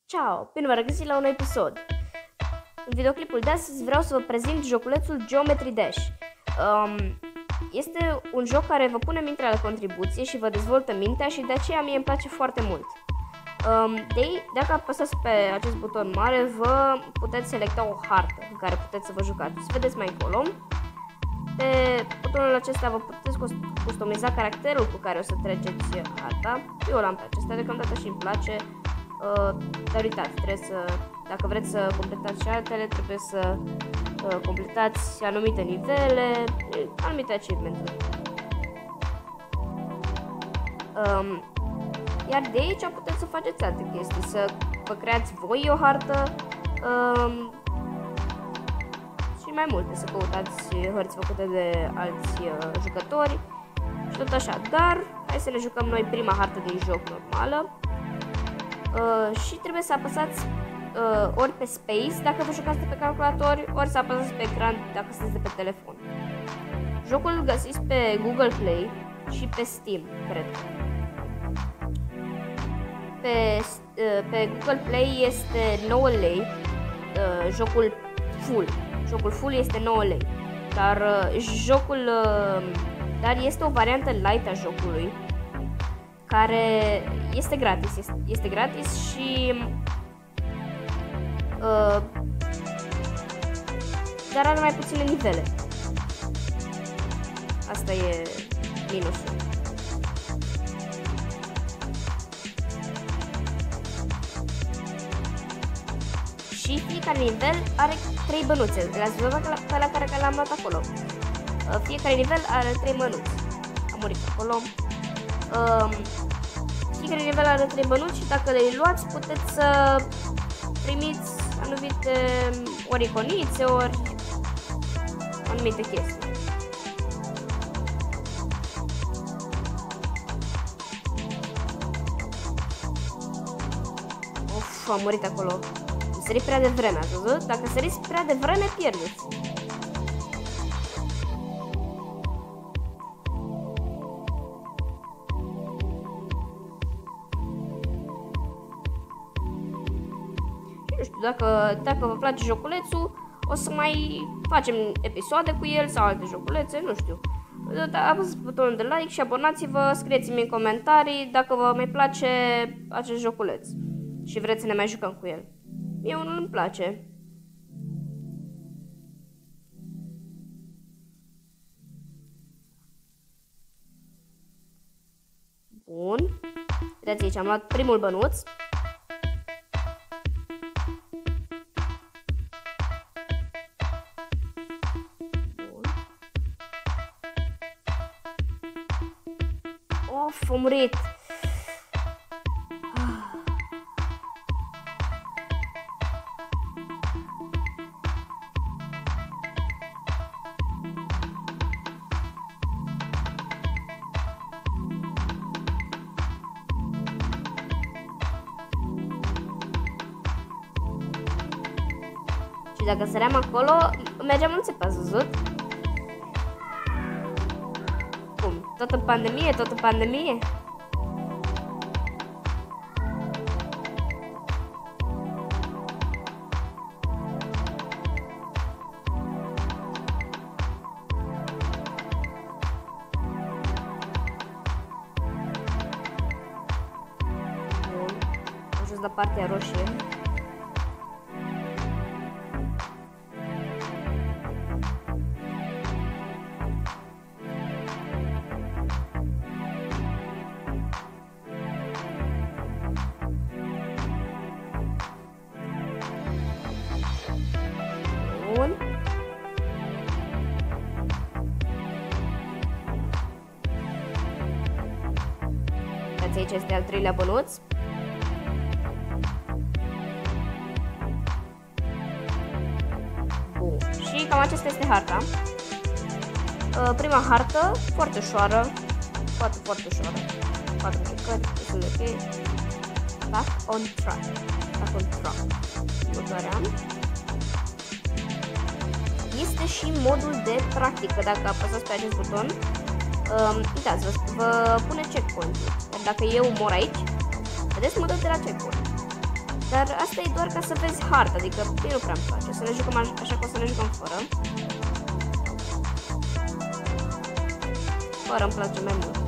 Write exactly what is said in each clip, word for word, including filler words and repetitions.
Ciao, bine v-am regăsit la un episod. În videoclipul de astăzi vreau să vă prezint joculețul Geometry Dash. Um, este un joc care vă pune mintea la contribuție și vă dezvoltă mintea și de aceea mie îmi place foarte mult. Um, de dacă apăsați pe acest buton mare, vă puteți selecta o hartă în care puteți să vă jucați. Să vedeți mai încolo. Pe butonul acesta vă puteți customiza caracterul cu care o să treceți harta. Eu l-am pe acesta, deocamdată și îmi place. Uh, dar uitați, trebuie să, dacă vreți să completați și altele, trebuie să uh, completați anumite nivele, anumite achievement-uri. Um, iar de aici puteți să faceți alte chestii, să vă creați voi o hartă um, și mai multe, să căutați hărți făcute de alți uh, jucători și tot așa. Dar hai să ne jucăm noi prima hartă din joc normală. Uh, și trebuie să apăsați uh, ori pe Space dacă vă jucați de pe calculator, ori să apăsați pe ecran dacă sunteți de pe telefon. Jocul îl găsiți pe Google Play și pe Steam, cred. Pe, uh, pe Google Play este nouă lei, uh, jocul full. Jocul full este nouă lei, dar uh, jocul uh, dar este o variantă light a jocului care este gratis, este, este gratis și uh, dar are mai puține nivele. Asta e minusul. Și fiecare nivel are trei bănuțe. Le-ați văzut pe la care le-am luat acolo. Uh, fiecare nivel are trei bănuți. Am murit acolo. Um, Fiecare nivel are trei bănuți și dacă le luați puteți să primiți anumite ori iconițe, ori anumite chestii. Uf, am murit acolo. Am sărit prea devreme, ați văzut? Dacă săriți prea devreme, pierdeți. Nu știu, dacă, dacă vă place joculețul, o să mai facem episoade cu el sau alte joculețe, nu știu. Apăsați butonul de like și abonați-vă, scrieți-mi în comentarii dacă vă mai place acest joculeț și vreți să ne mai jucăm cu el. Mie unul îmi place. Bun. Vedeți aici, am luat primul bănuț. Of, am murit. Și dacă săream acolo, mergeam în țepa, ați văzut? Cum? Tot în pandemie? Tot în pandemie? Bun. Am ajuns la partea roșie. Bun. Uitați, aici este al treilea bănuț. Bun. Și cam aceasta este harta. Uh, prima hartă, foarte ușoară. Foarte, foarte ușoară. Patru jucări, destul de ok. Back on track. Back on track. Următoarea. Este și modul de practică, dacă apăsați pe acest buton. Um, uitați, vă, vă pune checkpoint-ul. Dar dacă eu mor aici, vedeți, mă dă de la checkpoint. Dar asta e doar ca să vezi harta, adică mie nu prea îmi place. O să ne jucăm așa, așa că o să ne jucăm fără. Fără îmi place mai mult.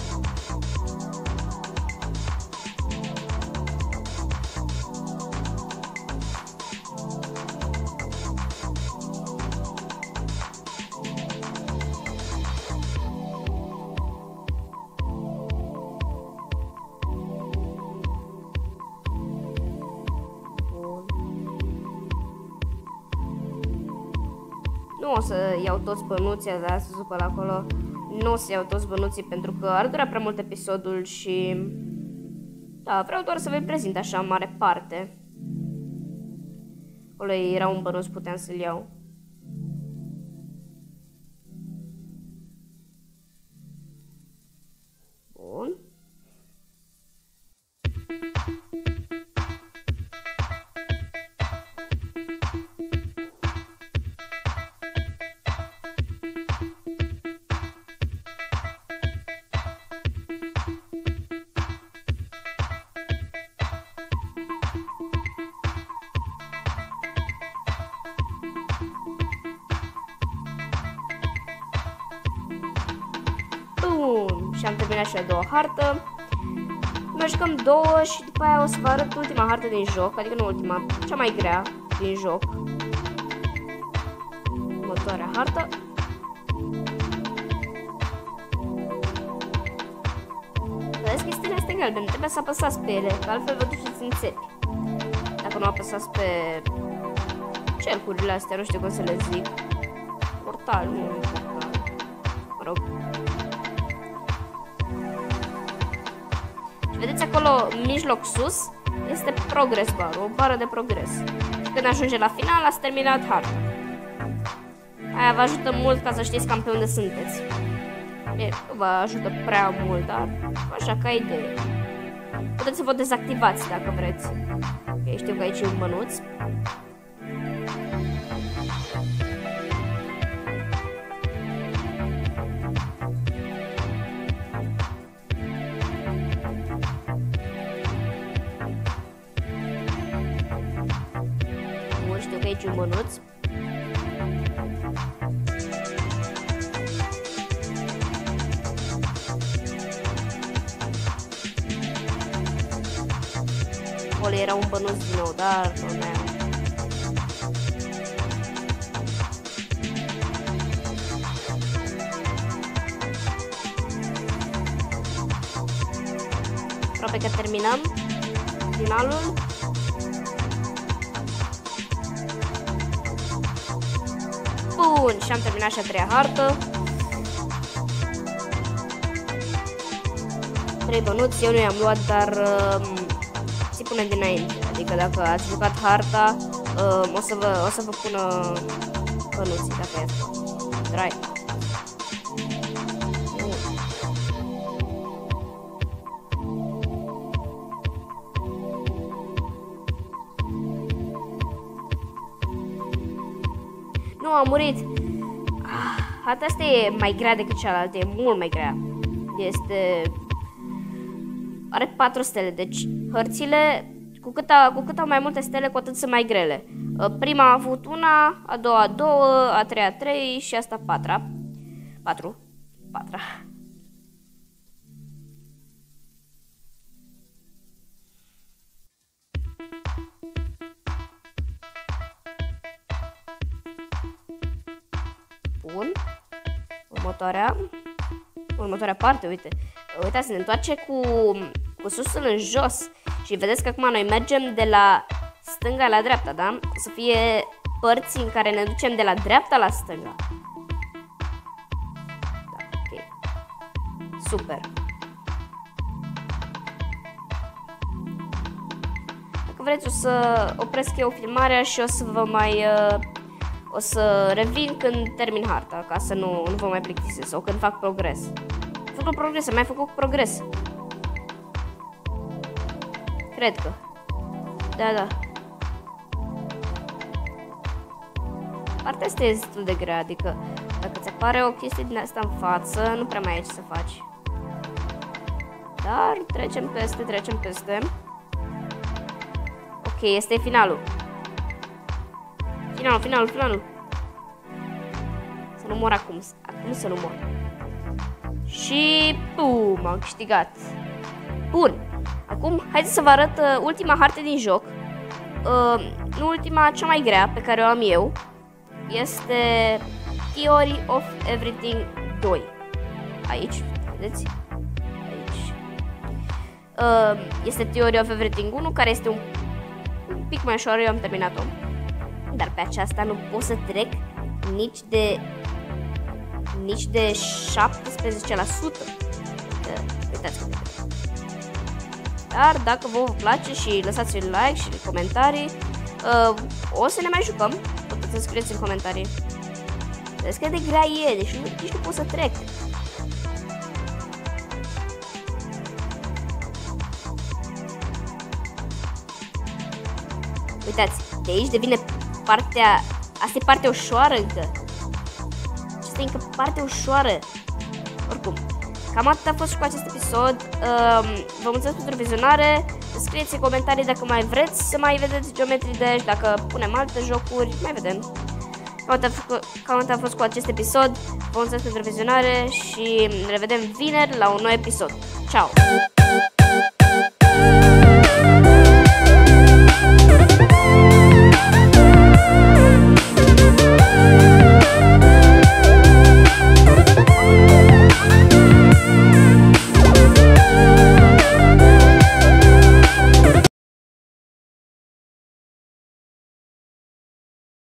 Nu o să iau toți bănuții, dar astăzi după la acolo nu o să iau toți bănuții pentru că ar dura prea mult episodul și da, vreau doar să vă prezint așa în mare parte. Acolo era un bănuț, puteam să-l iau. Bun. Și am terminat și a doua hartă. Mai jucăm două și după aia o să vă arăt ultima hartă din joc, adică nu ultima, cea mai grea din joc. Următoarea hartă. Vedeți, chestiile astea galbene, trebuie să apăsați pe ele, că altfel vă duceți în țepi. Dacă nu apăsați pe cercurile astea, nu știu cum să le zic. Portal, nu, portal. Mă rog. Vedeți acolo, în mijloc sus, este progress bar, o bară de progres. Și când ajunge la final, ați terminat harta. Aia vă ajută mult ca să știți cam pe unde sunteți. E, nu vă ajută prea mult, dar așa, ca idee. Puteți să vă dezactivați dacă vreți. Ok, știu că aici e un bănuț. Știu că aici e un bănuț. Acolo era un bănuț din nou, dar nu mai am. Aproape că terminăm finalul. Bun, și am terminat și a treia hartă. Trei bănuți, eu nu i-am luat, dar uh, ți punem dinainte. Adică dacă ați jucat harta, uh, o, să vă, o să vă pună bănuții, dacă e asta. Drai. Nu, am murit. Harta asta e mai grea decât cealaltă, e mult mai grea. Este... Are patru stele, deci hărțile, cu cât, a, cu cât au mai multe stele, cu atât sunt mai grele. Prima a avut una, a doua două, a treia trei și asta patra. Patru. Patra. Bun. Următoarea. Următoarea parte, uite. Uitați, ne întoarce cu, cu susul în jos. Și vedeți că acum noi mergem de la stânga la dreapta, da? O să fie părți în care ne ducem de la dreapta la stânga. Da, ok. Super. Dacă vreți o să opresc eu filmarea și o să vă mai... Uh, o să revin când termin harta, ca să nu, nu vă mai plictisesc, sau când fac progres. Am făcut progres, am mai făcut progres. Cred că. Da, da. Partea asta e destul de grea, adică dacă ți apare o chestie din asta în față, nu prea mai ai ce să faci. Dar trecem peste, trecem peste. Ok, este finalul. Finalul, finalul, finalul. Să nu mor acum. Acum să nu mor. Și pum, am câștigat. Bun. Acum, haideți să vă arăt uh, ultima hartă din joc. Uh, nu ultima, cea mai grea pe care o am eu. Este Theory of Everything doi. Aici, vedeți? Aici. Uh, este Theory of Everything unu, care este un, un pic mai ușoară, eu am terminat-o. Dar pe aceasta nu pot să trec nici de nici de șaptesprezece la sută. Uitați-vă. Dar dacă vă place și lăsați un like și comentarii, uh, o să ne mai jucăm. Puteți să scrieți în comentarii. Vedeți cât de grea e, deci nu, nici nu pot să trec. Uitați, de aici devine partea... Asta e partea ușoară încă. Asta e încă partea ușoară. Oricum, cam atât a fost și cu acest episod. Vă mulțumesc pentru vizionare. Scrieți în comentarii dacă mai vreți să mai vedeți Geometry Dash, dacă punem alte jocuri, mai vedem. Cam atât a fost cu acest episod. Vă mulțumesc pentru vizionare și ne revedem vineri la un nou episod. Ciao!